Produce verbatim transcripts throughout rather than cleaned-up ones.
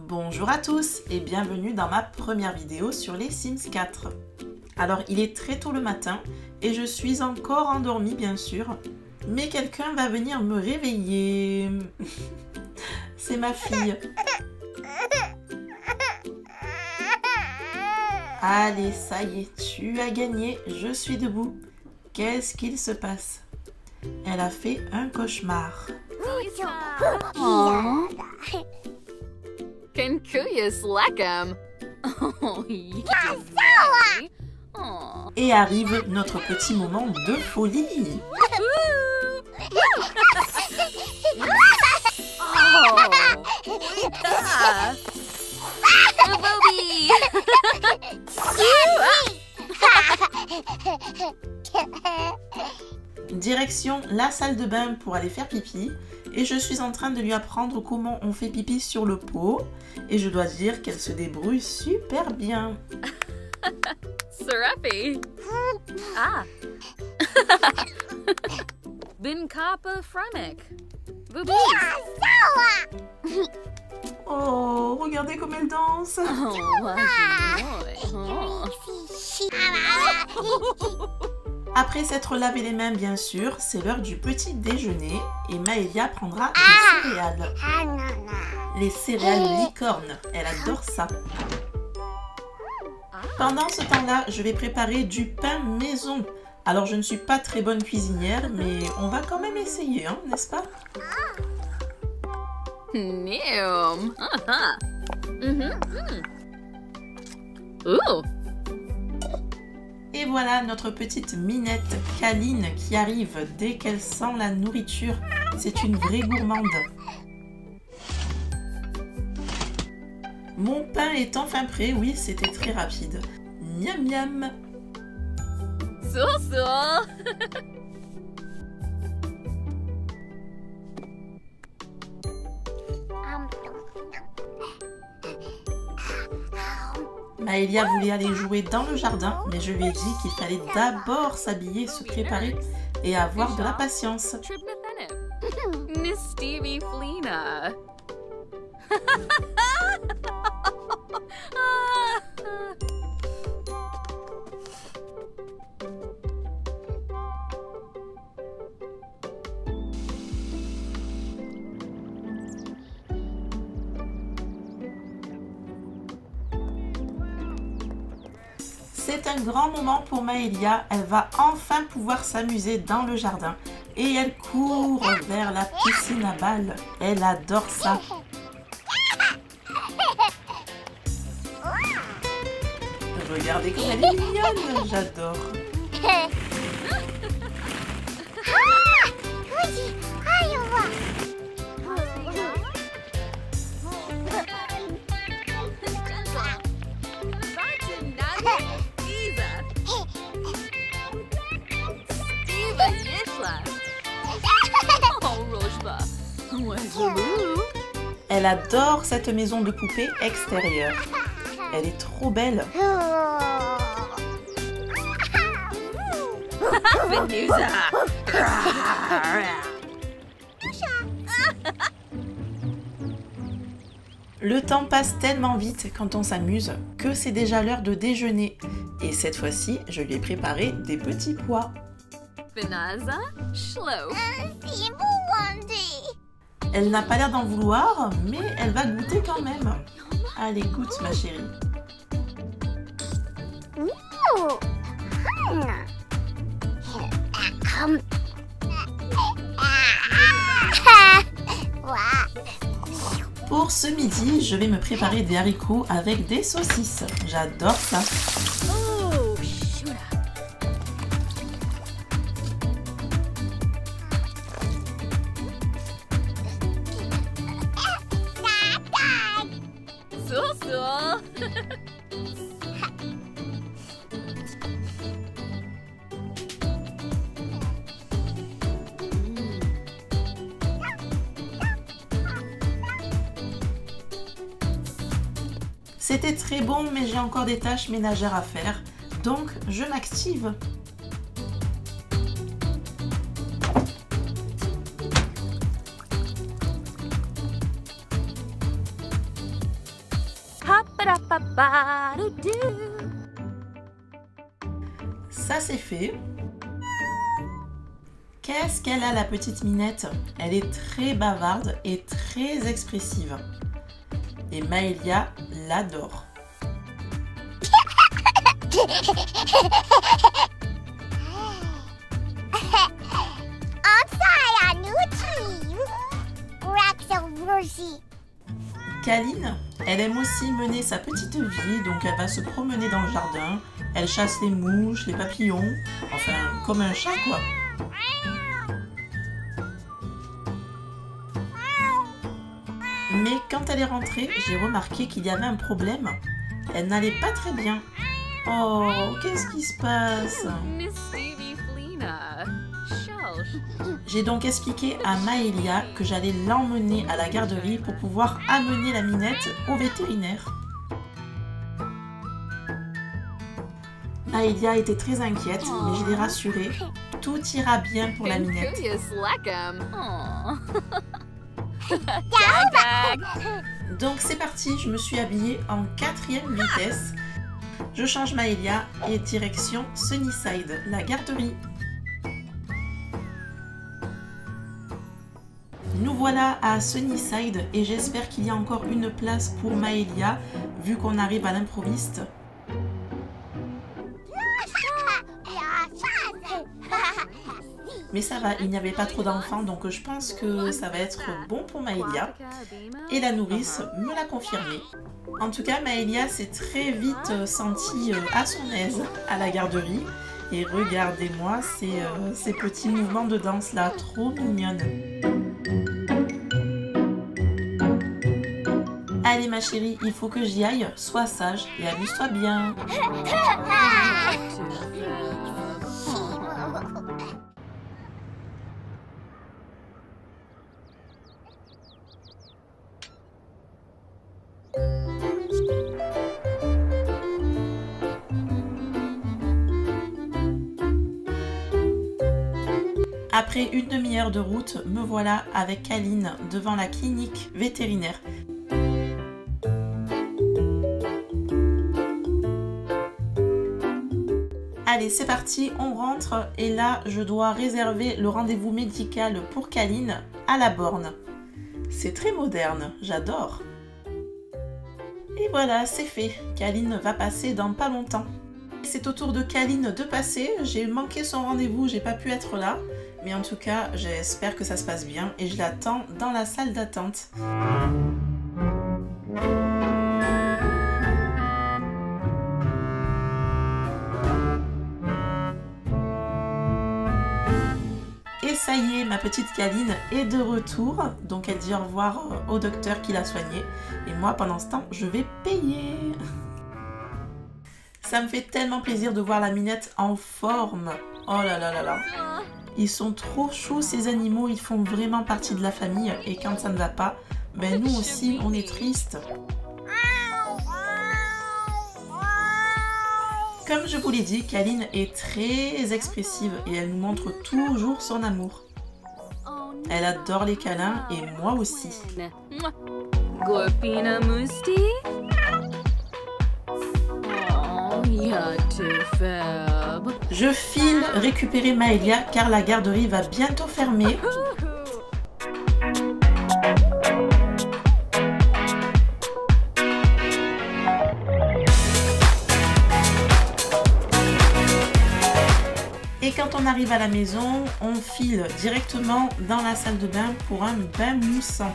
Bonjour à tous et bienvenue dans ma première vidéo sur les Sims quatre. Alors il est très tôt le matin et je suis encore endormie bien sûr, mais quelqu'un va venir me réveiller. C'est ma fille. Allez, ça y est, tu as gagné, je suis debout. Qu'est-ce qu'il se passe? Elle a fait un cauchemar. Oh. Kenkuyas Lekam. Oh, oh. Et arrive notre petit moment de folie. Direction la salle de bain pour aller faire pipi. Et je suis en train de lui apprendre comment on fait pipi sur le pot. Et je dois dire qu'elle se débrouille super bien. Serapi. Ah. Binkapa Fremek. Boobies. Oh, regardez comme elle danse. Oh, oh. Après s'être lavé les mains, bien sûr, c'est l'heure du petit déjeuner et Maëlia prendra des céréales. Les céréales licornes, elle adore ça. Pendant ce temps-là, je vais préparer du pain maison. Alors, je ne suis pas très bonne cuisinière, mais on va quand même essayer, hein, n'est-ce pas? Neum. Uh-huh. Mm-hmm. Ooh. Et voilà notre petite minette câline qui arrive dès qu'elle sent la nourriture. C'est une vraie gourmande. Mon pain est enfin prêt. Oui, c'était très rapide. Miam miam. So so. Maëlia voulait aller jouer dans le jardin, mais je lui ai dit qu'il fallait d'abord s'habiller, se préparer et avoir de la patience. Miss Stevie Flina. C'est un grand moment pour Maëlia, elle va enfin pouvoir s'amuser dans le jardin et elle court vers la piscine à balles. Elle adore ça. Regardez comme elle est mignonne, j'adore. Elle adore cette maison de poupée extérieure. Elle est trop belle. Le temps passe tellement vite quand on s'amuse que c'est déjà l'heure de déjeuner. Et cette fois-ci, je lui ai préparé des petits pois. Elle n'a pas l'air d'en vouloir, mais elle va goûter quand même. Allez, goûte ma chérie. Pour ce midi, je vais me préparer des haricots avec des saucisses. J'adore ça. C'était très bon, mais j'ai encore des tâches ménagères à faire, donc je m'active. Hop-a-da-ba-ba-do-do. Ça c'est fait. Qu'est-ce qu'elle a la petite Minette? Elle est très bavarde et très expressive. Et Maëlia l'adore. Kaline, elle aime aussi mener sa petite vie, donc elle va se promener dans le jardin, elle chasse les mouches, les papillons, enfin comme un chat quoi. Mais quand elle est rentrée, j'ai remarqué qu'il y avait un problème. Elle n'allait pas très bien. Oh, qu'est-ce qui se passe? Miss Stevie Flina. Shelsh. J'ai donc expliqué à Maëlia que j'allais l'emmener à la garderie pour pouvoir amener la Minette au vétérinaire. Maëlia était très inquiète, mais je l'ai rassurée. Tout ira bien pour la Minette. Curious Leckham. Aw. Gag, gag. Donc c'est parti, je me suis habillée en quatrième vitesse. Je change Maëlia et direction Sunnyside, la garderie. Nous voilà à Sunnyside et j'espère qu'il y a encore une place pour Maëlia vu qu'on arrive à l'improviste. Mais ça va, il n'y avait pas trop d'enfants donc je pense que ça va être bon pour Maëlia. Et la nourrice me l'a confirmé. En tout cas, Maëlia s'est très vite sentie à son aise à la garderie. Et regardez-moi ces, euh, ces petits mouvements de danse là, trop mignonnes. Allez ma chérie, il faut que j'y aille, sois sage et amuse-toi bien. Après une demi-heure de route, me voilà avec Kaline devant la clinique vétérinaire. Allez, c'est parti, on rentre et là, je dois réserver le rendez-vous médical pour Kaline à la borne. C'est très moderne, j'adore. Et voilà, c'est fait. Kaline va passer dans pas longtemps. C'est au tour de Kaline de passer. J'ai manqué son rendez-vous, j'ai pas pu être là. Mais en tout cas, j'espère que ça se passe bien et je l'attends dans la salle d'attente. Et ça y est, ma petite Kaline est de retour. Donc elle dit au revoir au docteur qui l'a soignée. Et moi, pendant ce temps, je vais payer. Ça me fait tellement plaisir de voir la Minette en forme. Oh là là là là. Ils sont trop choux ces animaux, ils font vraiment partie de la famille. Et quand ça ne va pas, ben nous aussi, on est triste. Comme je vous l'ai dit, Kaline est très expressive et elle nous montre toujours son amour. Elle adore les câlins et moi aussi. Gorpina Musti? Oh, you're too fab. Je file récupérer Maëlia car la garderie va bientôt fermer. Et quand on arrive à la maison, on file directement dans la salle de bain pour un bain moussant.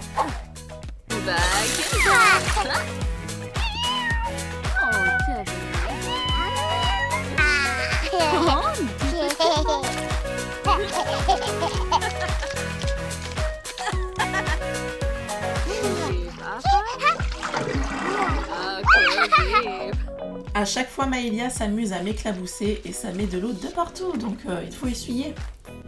À chaque fois, Maëlia s'amuse à m'éclabousser et ça met de l'eau de partout, donc euh, il faut essuyer.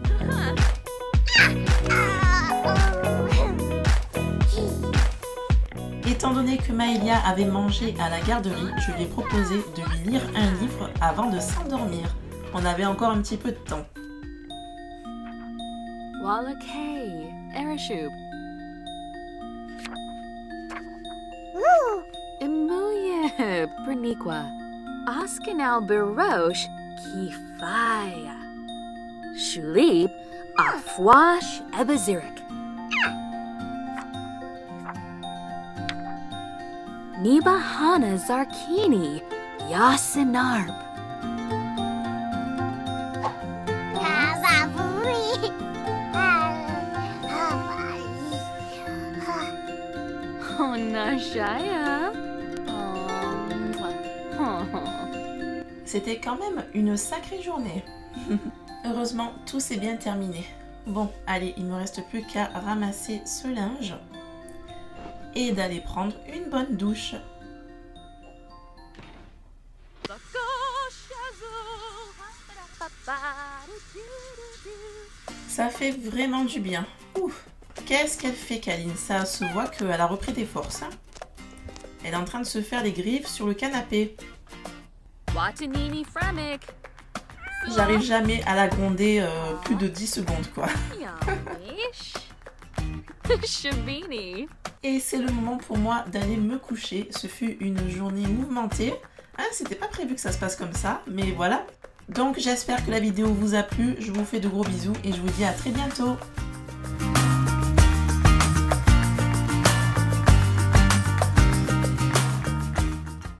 Étant donné que Maëlia avait mangé à la garderie, je lui ai proposé de lui lire un livre avant de s'endormir. On avait encore un petit peu de temps. Wallakay, Erashub. Emuya. Berniqua. Askanal Barosh Kifaya. Shulib Afwash Ebazirik. Nibahana Zarkini Yasinarb. Oh, Nashaya. C'était quand même une sacrée journée. Heureusement, tout s'est bien terminé. Bon, allez, il ne me reste plus qu'à ramasser ce linge et d'aller prendre une bonne douche. Ça fait vraiment du bien. Ouf, qu'est-ce qu'elle fait, Kaline? Ça se voit qu'elle a repris des forces. Hein. Elle est en train de se faire les griffes sur le canapé. J'arrive jamais à la gronder euh, plus de dix secondes, quoi. Et c'est le moment pour moi d'aller me coucher. Ce fut une journée mouvementée. Hein, c'était pas prévu que ça se passe comme ça, mais voilà. Donc j'espère que la vidéo vous a plu. Je vous fais de gros bisous et je vous dis à très bientôt.